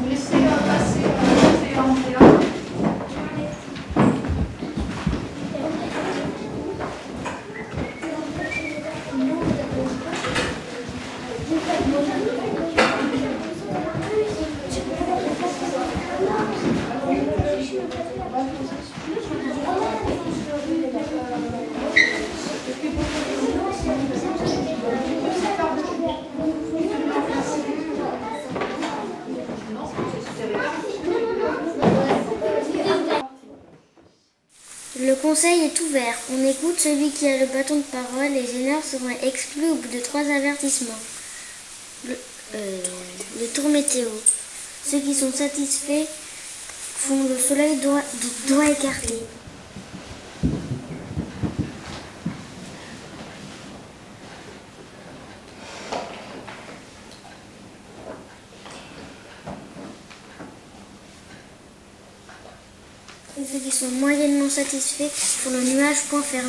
Vous laissez passer Andrea. Le conseil est ouvert. On écoute celui qui a le bâton de parole. Les gêneurs seront exclus au bout de 3 avertissements. Le tour météo. Ceux qui sont satisfaits font le soleil doigt écarté. Et ceux qui sont moyennement satisfaits font le nuage point fermé.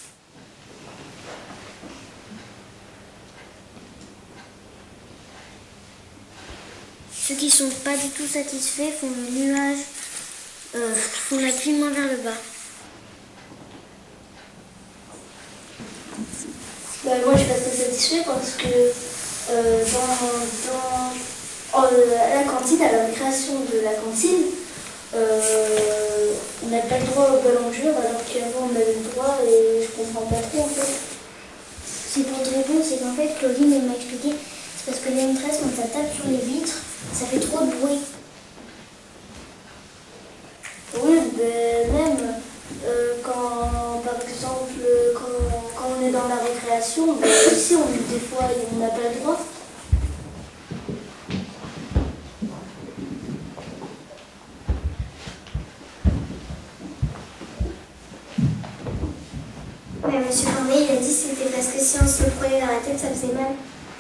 Ceux qui sont pas du tout satisfaits font le nuage, font la clignement vers le bas. Moi je suis assez satisfait parce que à la cantine, à la création de la cantine, on n'a pas le droit au ballon dur alors qu'avant on avait le droit et je comprends pas trop en fait. C'est pour te répondre, c'est qu'en fait Claudine elle m'a expliqué, c'est parce que les maîtresses quand ça tape sur les vitres, ça fait trop de bruit. Oui, ben même quand par exemple quand on est dans la récréation, ben, ici des fois on n'a pas le droit. Monsieur Corneille, il a dit que c'était parce que si on se le prenait dans la tête, ça faisait mal.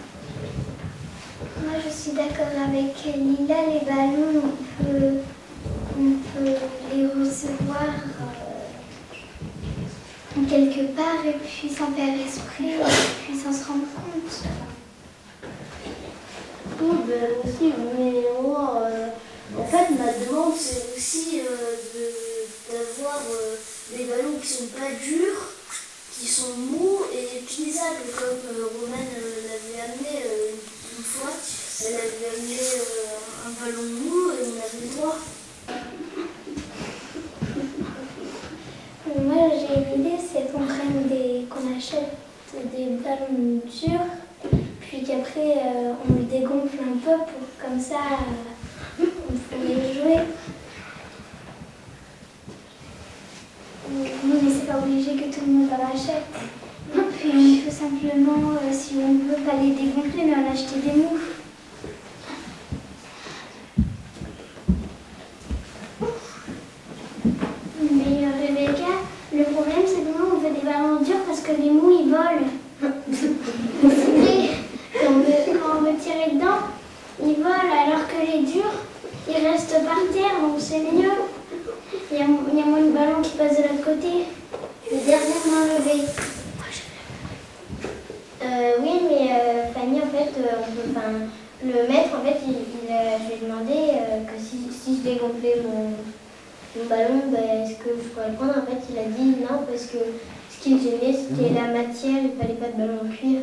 Moi, je suis d'accord avec Lila. Les ballons, on peut les recevoir quelque part et puis sans faire esprit, et puis sans se rendre compte. Oui, ben aussi, mais moi, en fait, ma demande, c'est aussi d'avoir des ballons qui sont pas durs, qui sont mous et utilisables, comme Romaine l'avait amené une fois. Elle avait amené un ballon mou et on avait le droit. Moi, j'ai une idée, c'est qu'on achète des ballons durs, puis qu'après, on les dégonfle un peu pour comme ça, on peut les jouer. Oui, mais c'est pas obligé que tout le monde en achète. Puis il faut simplement, si on ne veut pas les dégonfler, mais en acheter des mous. Mais Rebecca, le problème c'est que nous on veut des ballons durs parce que les mous ils volent. Et quand on veut tirer dedans, ils volent alors que les durs ils restent par terre, donc c'est mieux. Il y a moins de ballons qui passent de l'autre côté. Le dernier main levée. Oui, mais Fanny, en fait, le maître, en fait, je lui ai demandé que si je dégonflais mon ballon, est-ce que je pourrais le prendre. En fait, il a dit non, parce que ce qui me gênait, c'était la matière, il ne fallait pas de ballon en cuir.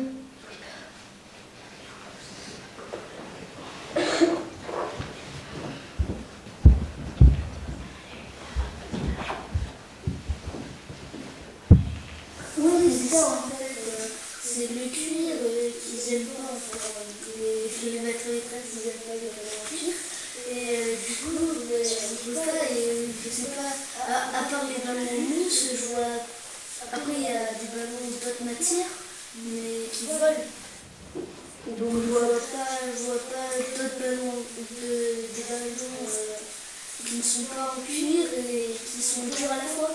Oui, c'est ça en fait. C'est le cuir qu'ils aiment pas. Les maîtres et maîtresses, ils n'aiment pas les ballons en cuir. Et du coup, on peut pas, et je sais pas, à part les ballons en mousse, je vois. Après, il y a des ballons d'autres matières, mais qui volent. Donc, je vois pas d'autres ballons, des ballons qui ne sont pas en cuir et qui sont durs à la fois.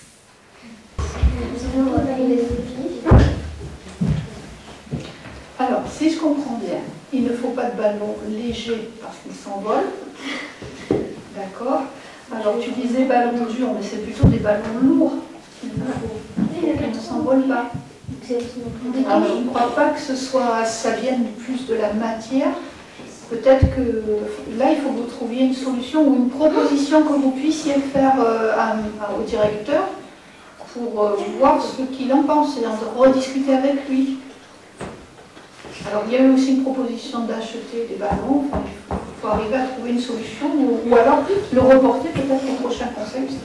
Alors, si je comprends bien, il ne faut pas de ballon léger parce qu'il s'envole. D'accord. Alors, tu disais ballon dur, mais c'est plutôt des ballons lourds qu'il nous faut. Qui ne s'envolent pas. Alors, je ne crois pas que ça vienne plus de la matière. Peut-être que là, il faut que vous trouviez trouviez une solution ou une proposition que vous puissiez faire au directeur pour voir ce qu'il en pense et en rediscuter avec lui. Alors il y a eu aussi une proposition d'acheter des ballons, enfin, il faut arriver à trouver une solution ou alors le reporter peut-être au prochain conseil, etc.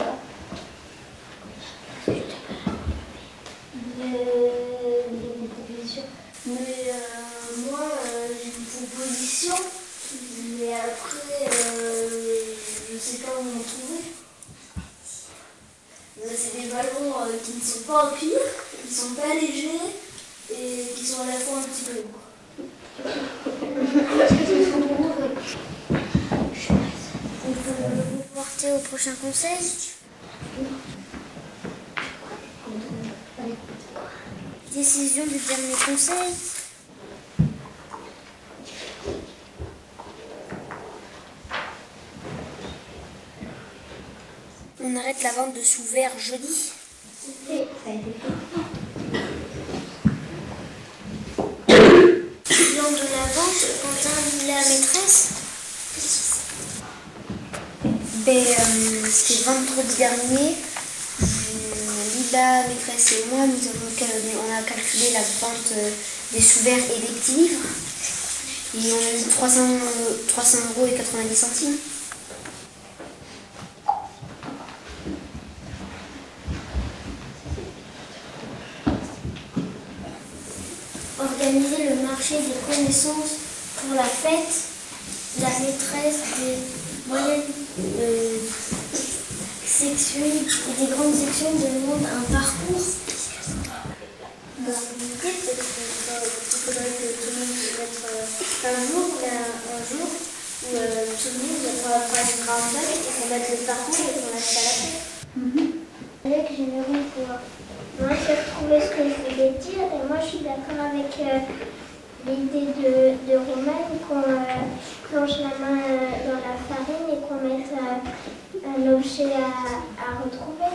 Une proposition. Mais moi, j'ai une proposition, mais après, je sais pas où m'en trouver. C'est des ballons qui ne sont pas en cuir, qui ne sont pas légers et qui sont à la fois un petit peu lourds. On peut le porter au prochain conseil. Décision du dernier conseil. On arrête la vente de sous-verts jeudi. Oui, ça a été fait. Lors de la vente, Quentin dit la maîtresse. C'était vendredi dernier. Lila, maîtresse et moi, on a calculé la vente des sous-verts et des petits livres. Et on a dit 300,90 €. Organiser le marché des connaissances pour la fête, la maîtresse des moyennes sections et des grandes sections demande un parcours. L'idée, peut-être qu'il faudrait que tout le monde se mette un jour où tout le monde va faire une grande fête et qu'on mette le parcours et qu'on lâche à la fête. Avec généreux pour moi, j'ai retrouvé ce que je voulais dire et moi je suis d'accord avec l'idée de Romain qu'on plonge la main dans la farine et qu'on mette un objet à retrouver.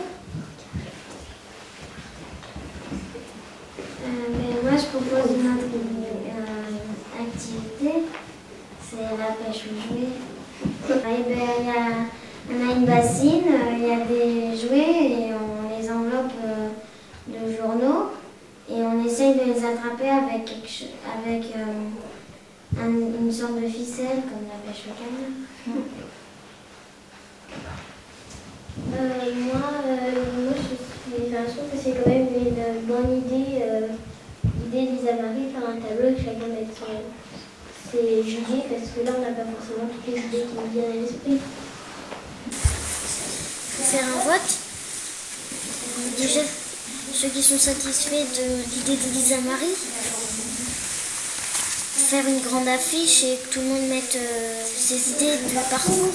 Mais moi je propose une autre activité, c'est la pêche aux jouets. On a une bassine, il y a des jouets et on les enveloppe de journaux et on essaye de les attraper avec une sorte de ficelle comme la pêche au canard. Moi, je trouve que c'est quand même une bonne idée, l'idée d'Isa-Marie, faire un tableau et que chacun mette ses idées parce que là on n'a pas forcément toutes les idées qui nous viennent à l'esprit. Faire un vote. Déjà, ceux qui sont satisfaits de l'idée d'Elisa Marie, faire une grande affiche et que tout le monde mette ses idées du parcours.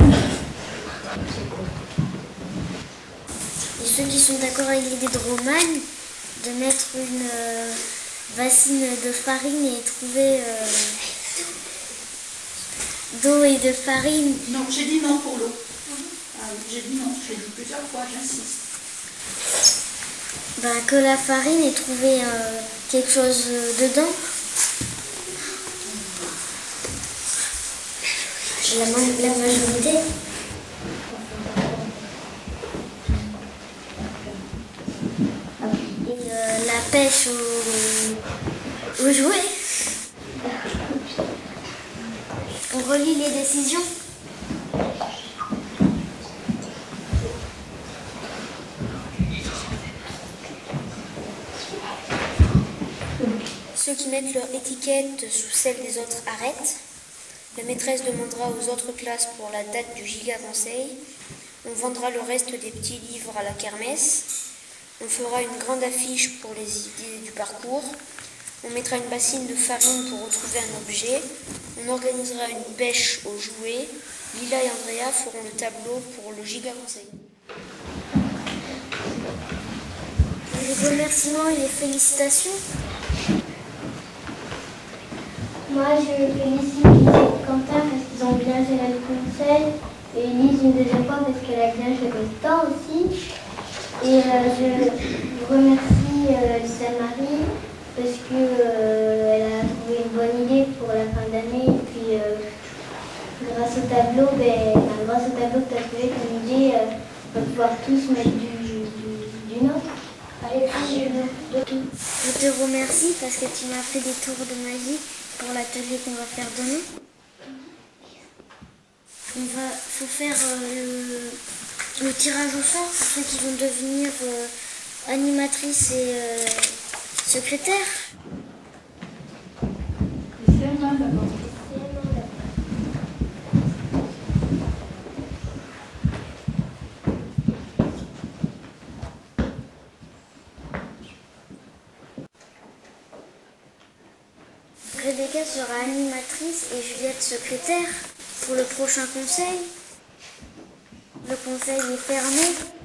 Et ceux qui sont d'accord avec l'idée de Romagne, de mettre une bassine de farine et trouver d'eau et de farine. Non, j'ai dit non pour l'eau. J'ai dit non, j'ai dit plusieurs fois, j'insiste. Que la farine ait trouvé quelque chose dedans. La majorité. Et la pêche aux jouets. On relit les décisions. Ceux qui mettent leur étiquette sous celle des autres arrêtent. La maîtresse demandera aux autres classes pour la date du giga conseil. On vendra le reste des petits livres à la kermesse. On fera une grande affiche pour les idées du parcours. On mettra une bassine de farine pour retrouver un objet. On organisera une pêche aux jouets. Lila et Andrea feront le tableau pour le giga conseil. Les remerciements et les félicitations. Moi, je félicite Lise et Quentin parce qu'ils ont bien géré le conseil. Et Lise une deuxième fois parce qu'elle a bien géré le temps aussi. Et je remercie Lisa-Marie parce qu'elle a trouvé une bonne idée pour la fin d'année. Et puis, grâce grâce au tableau, que tu as trouvé, comme il dit, on va pouvoir tous mettre du nôtre. Je te remercie parce que tu m'as fait des tours de magie pour l'atelier qu'on va faire demain. Faut faire le tirage au sort pour ceux qui vont devenir animatrices et secrétaires. C'est CM1 d'abord. Rebecca sera animatrice et Juliette secrétaire pour le prochain conseil. Le conseil est fermé.